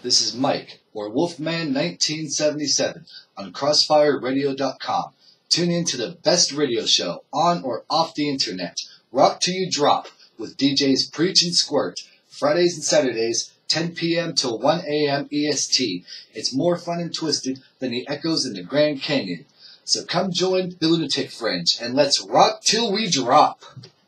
This is Mike, or Wolfman1977, on CrossfireRadio.com. Tune in to the best radio show on or off the internet. Rock till you drop with DJs Preach and Squirt. Fridays and Saturdays, 10 p.m. till 1 a.m. EST. It's more fun and twisted than the echoes in the Grand Canyon. So come join the Lunatic Fringe and let's rock till we drop.